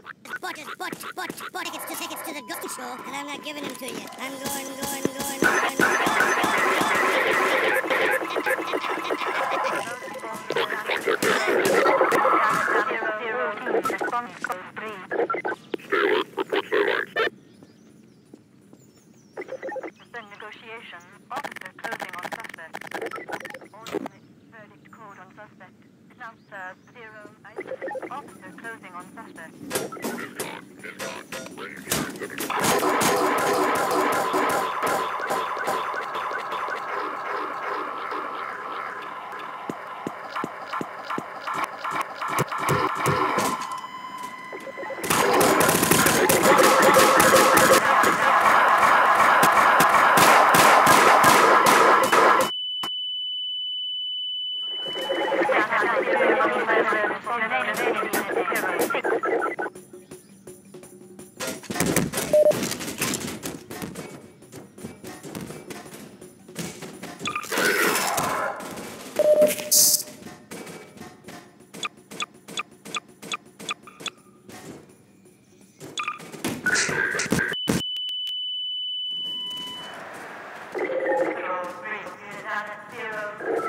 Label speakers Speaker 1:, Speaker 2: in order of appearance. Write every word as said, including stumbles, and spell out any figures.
Speaker 1: Bought it, bought, bought, bought tickets to tickets to the ghost show, and I'm not giving them to you. I'm going, going, going, going,
Speaker 2: Negotiation. Officer closing on suspect. Alternate verdict code on suspect. Announcer zero. Officer closing on suspect. Zero.